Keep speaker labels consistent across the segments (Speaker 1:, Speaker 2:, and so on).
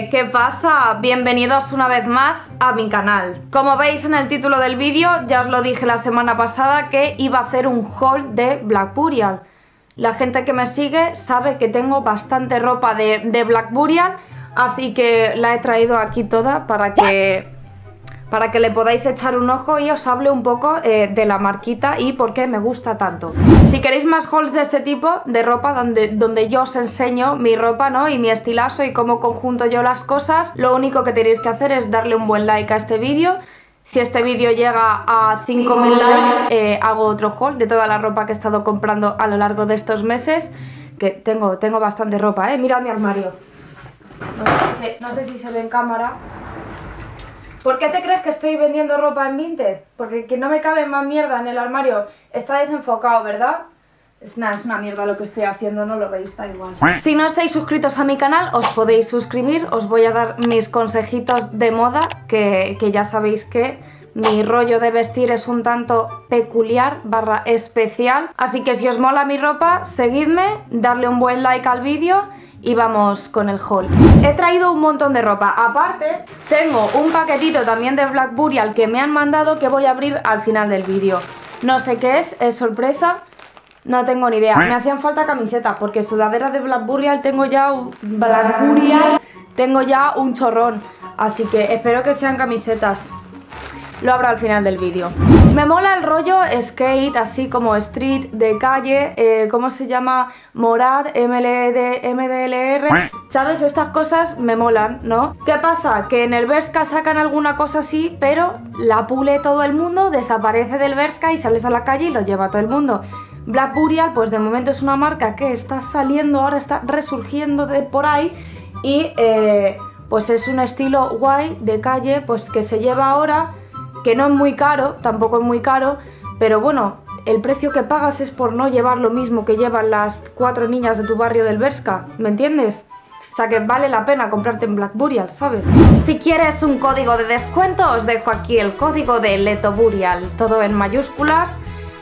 Speaker 1: ¿Qué pasa? Bienvenidos una vez más a mi canal. Como veis en el título del vídeo, ya os lo dije la semana pasada que iba a hacer un haul de Black Burial. La gente que me sigue sabe que tengo bastante ropa de Black Burial, así que la he traído aquí toda para que le podáis echar un ojo y os hable un poco de la marquita y por qué me gusta tanto. Si queréis más hauls de este tipo, de ropa, donde yo os enseño mi ropa, ¿no? Y mi estilazo y cómo conjunto yo las cosas, lo único que tenéis que hacer es darle un buen like a este vídeo. Si este vídeo llega a 5.000 likes, hago otro haul de toda la ropa que he estado comprando a lo largo de estos meses. Que tengo bastante ropa, ¿eh? Mirad mi armario. No sé si se ve en cámara. ¿Por qué te crees que estoy vendiendo ropa en Vinted? Porque que no me cabe más mierda en el armario. Está desenfocado, ¿verdad? Es una mierda lo que estoy haciendo, no lo veis, da igual. Si no estáis suscritos a mi canal, os podéis suscribir. Os voy a dar mis consejitos de moda, que ya sabéis que mi rollo de vestir es un tanto peculiar / especial. Así que si os mola mi ropa, seguidme, darle un buen like al vídeo y vamos con el haul. He traído un montón de ropa. Aparte, tengo un paquetito también de Black Burial que me han mandado que voy a abrir al final del vídeo. No sé qué es sorpresa. No tengo ni idea. Me hacían falta camisetas porque sudaderas de Black Burial tengo ya un chorrón. Así que espero que sean camisetas. Lo abro al final del vídeo. Me mola el rollo skate, así como street, de calle, ¿cómo se llama? Morad, MDLR. ¿Sabes? Estas cosas me molan, ¿no? ¿Qué pasa? Que en el Bershka sacan alguna cosa así, pero la pule todo el mundo, desaparece del Bershka y sales a la calle y lo lleva todo el mundo. Black Burial, pues de momento es una marca que está saliendo, ahora está resurgiendo de por ahí y pues es un estilo guay de calle, pues que se lleva ahora, que no es muy caro, tampoco es muy caro, pero bueno, el precio que pagas es por no llevar lo mismo que llevan las 4 niñas de tu barrio del Bershka, ¿me entiendes? O sea que vale la pena comprarte en Black Burial, ¿sabes? Si quieres un código de descuento, os dejo aquí el código de Leto Burial, todo en mayúsculas.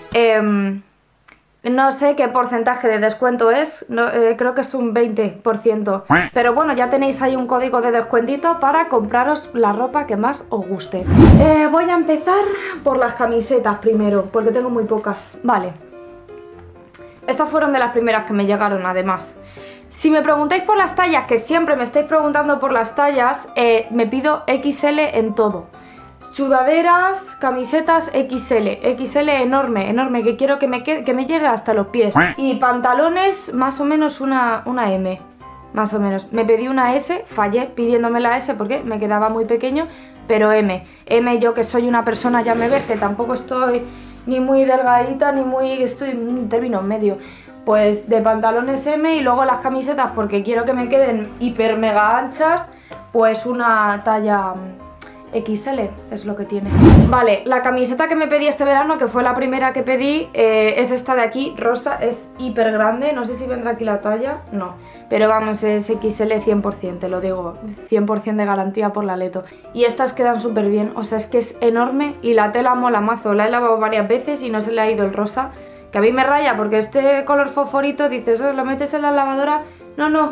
Speaker 1: No sé qué porcentaje de descuento es, creo que es un 20%. Pero bueno, ya tenéis ahí un código de descuentito para compraros la ropa que más os guste. Voy a empezar por las camisetas primero, porque tengo muy pocas. Vale. Estas fueron de las primeras que me llegaron, además. Si me preguntáis por las tallas, que siempre me estáis preguntando por las tallas, me pido XL en todo. Sudaderas, camisetas XL, XL enorme, que quiero que me llegue hasta los pies. Y pantalones, más o menos una M, más o menos. Me pedí una S, fallé pidiéndome la S porque me quedaba muy pequeño, pero M, yo que soy una persona, ya me ves, que tampoco estoy ni muy delgadita, ni muy, estoy en un término medio. Pues de pantalones M y luego las camisetas, porque quiero que me queden hiper mega anchas, pues una talla XL es lo que tiene. Vale, la camiseta que me pedí este verano, que fue la primera que pedí, es esta de aquí, rosa, es hiper grande, no sé si vendrá aquí la talla, no, pero vamos, es XL 100%, te lo digo, 100% de garantía por la Leto. Y estas quedan súper bien, o sea, es que es enorme y la tela mola mazo, la he lavado varias veces y no se le ha ido el rosa, que a mí me raya porque este color fosforito, dices, oh, lo metes en la lavadora, no.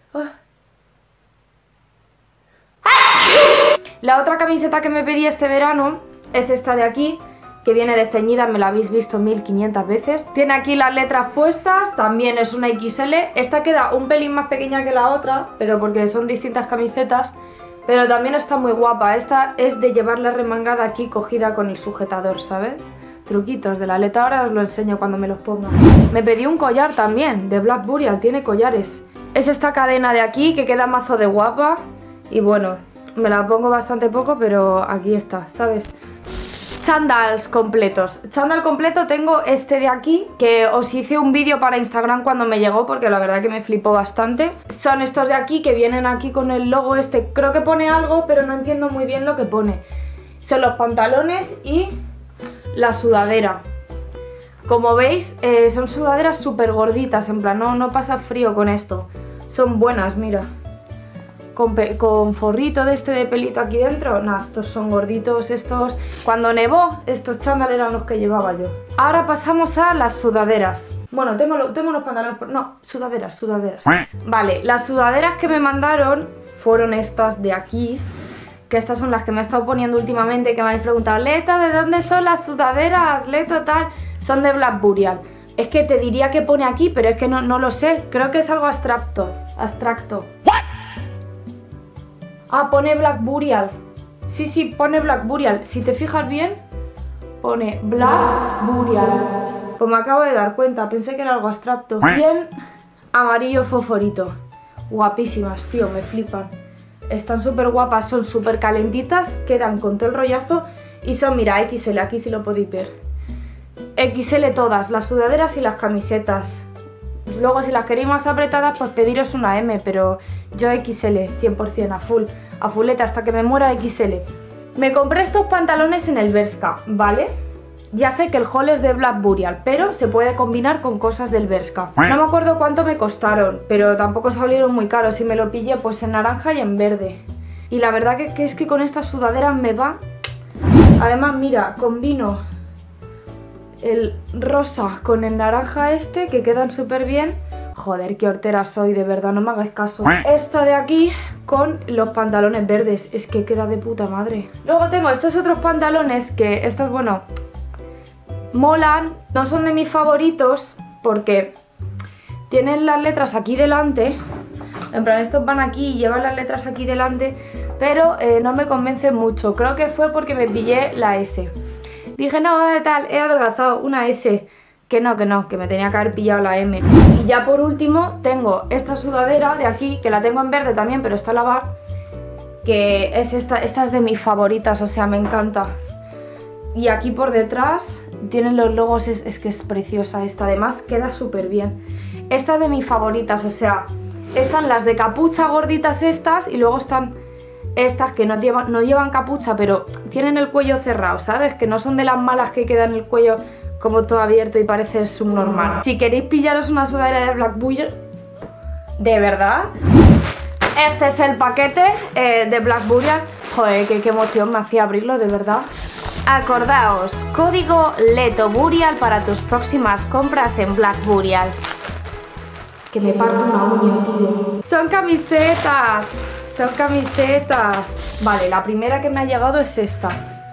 Speaker 1: La otra camiseta que me pedí este verano es esta de aquí, que viene desteñida, me la habéis visto 1500 veces. Tiene aquí las letras puestas, también es una XL. Esta queda un pelín más pequeña que la otra, pero porque son distintas camisetas, pero también está muy guapa. Esta es de llevarla remangada aquí, cogida con el sujetador, ¿sabes? Truquitos de la Leto, ahora os lo enseño cuando me los ponga. Me pedí un collar también, de Black Burial, tiene collares. Es esta cadena de aquí que queda mazo de guapa y bueno, me la pongo bastante poco, pero aquí está, ¿sabes? Chándals completos. Chándal completo tengo este de aquí, que os hice un vídeo para Instagram cuando me llegó, porque la verdad que me flipó bastante. Son estos de aquí, que vienen aquí con el logo este. Creo que pone algo, pero no entiendo muy bien lo que pone. Son los pantalones y la sudadera. Como veis, son sudaderas súper gorditas, en plan, no pasa frío con esto. Son buenas, mira. Con forrito de este de pelito aquí dentro. Nah, estos son gorditos, estos. Cuando nevó, estos chándal eran los que llevaba yo. Ahora pasamos a las sudaderas. Bueno, tengo unos pantalones... No, sudaderas. Vale, las sudaderas que me mandaron fueron estas de aquí. Que estas son las que me he estado poniendo últimamente. Que me habéis preguntado, Leta, ¿de dónde son las sudaderas? Leta, tal. Son de Black Burial. Es que te diría que pone aquí, pero es que no lo sé. Creo que es algo abstracto. Ah, pone Black Burial. Sí, pone Black Burial. Si te fijas bien, pone Black Burial. Pues me acabo de dar cuenta, pensé que era algo abstracto. Bien amarillo fosforito. Guapísimas, tío, me flipan. Están súper guapas, son súper calentitas, quedan con todo el rollazo. Y son, mira, XL, aquí sí lo podéis ver. XL todas, las sudaderas y las camisetas. Luego si las queréis más apretadas, pues pediros una M, pero yo XL, 100%, a fulleta, hasta que me muera XL. Me compré estos pantalones en el Bershka, ¿vale? Ya sé que el haul es de Black Burial, pero se puede combinar con cosas del Bershka. No me acuerdo cuánto me costaron, pero tampoco salieron muy caros y me lo pillé pues en naranja y en verde. Y la verdad que es que con estas sudaderas me va. Además, mira, combino el rosa con el naranja este, que quedan súper bien. Joder, qué hortera soy, de verdad, no me hagáis caso. Esta de aquí con los pantalones verdes, es que queda de puta madre. Luego tengo estos otros pantalones que estos, bueno, molan. No son de mis favoritos porque tienen las letras aquí delante. En plan, estos van aquí y llevan las letras aquí delante, pero no me convencen mucho. Creo que fue porque me pillé la S. Dije, no, tal, he adelgazado una S. Que no, que me tenía que haber pillado la M. Y ya por último tengo esta sudadera de aquí, que la tengo en verde también, pero está a lavar. Que es esta es de mis favoritas, o sea, me encanta. Y aquí por detrás tienen los logos, es que es preciosa esta, además queda súper bien. Esta es de mis favoritas, o sea, están las de capucha gorditas estas y luego están estas que no llevan capucha, pero tienen el cuello cerrado, ¿sabes? Que no son de las malas que quedan el cuello como todo abierto y parece subnormal. Si queréis pillaros una sudadera de Black Burial, de verdad, este es el paquete de Black Burial. Joder, qué emoción me hacía abrirlo, de verdad. Acordaos, código LETOBURIAL para tus próximas compras en Black Burial. Que me parto una uña, tío. Son camisetas. Vale, la primera que me ha llegado es esta.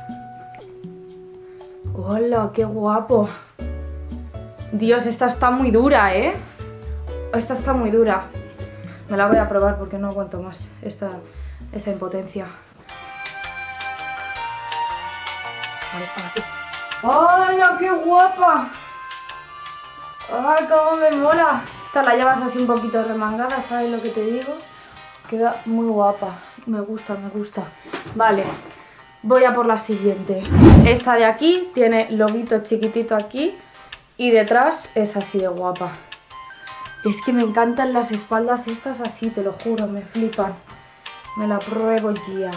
Speaker 1: ¡Hola, qué guapo! Dios, esta está muy dura, ¿eh? Esta está muy dura. Me la voy a probar porque no aguanto más esta impotencia. Vale, así. ¡Hola, qué guapa! ¡Ay, cómo me mola! Esta la llevas así un poquito remangada, ¿sabes lo que te digo? Queda muy guapa. Me gusta. Vale. Voy a por la siguiente. Esta de aquí tiene loguito chiquitito aquí y detrás es así de guapa. Es que me encantan las espaldas estas así, te lo juro, me flipan. Me la pruebo ya.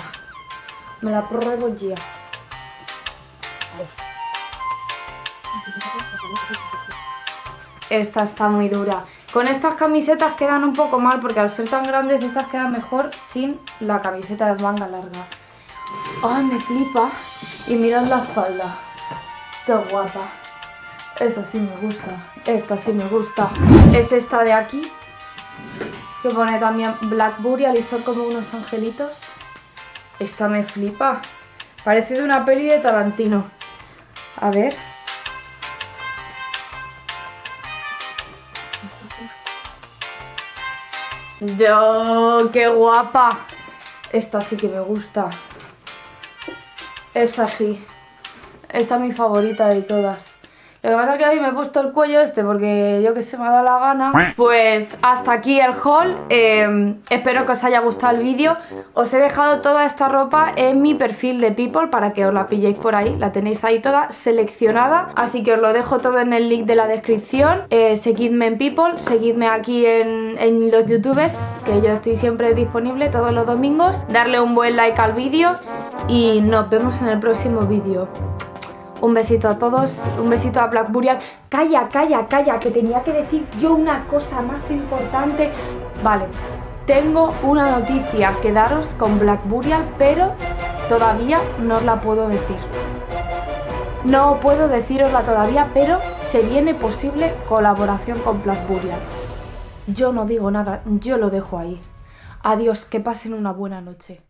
Speaker 1: Esta está muy dura. Con estas camisetas quedan un poco mal porque al ser tan grandes estas quedan mejor sin la camiseta de manga larga. ¡Ay, me flipa! Y mirad la espalda. ¡Qué guapa! Esa sí me gusta. Esta sí me gusta. Es esta de aquí, que pone también Black Burial y son como unos angelitos. Esta me flipa. Parece de una peli de Tarantino. A ver. ¡Yo! ¡Qué guapa! Esta sí que me gusta. Esta sí. Esta es mi favorita de todas. Lo que pasa es que hoy me he puesto el cuello este porque yo que sé, me ha dado la gana. Pues hasta aquí el haul. Espero que os haya gustado el vídeo. Os he dejado toda esta ropa en mi perfil de People para que os la pilléis por ahí. La tenéis ahí toda seleccionada. Así que os lo dejo todo en el link de la descripción. Seguidme en People, seguidme aquí en los youtubers, que yo estoy siempre disponible todos los domingos. Darle un buen like al vídeo y nos vemos en el próximo vídeo. Un besito a todos, un besito a Black Burial. Calla, que tenía que decir yo una cosa más importante. Vale, tengo una noticia que daros con Black Burial, pero todavía no os la puedo decir. No puedo decirosla todavía, pero se viene posible colaboración con Black Burial. Yo no digo nada, yo lo dejo ahí. Adiós, que pasen una buena noche.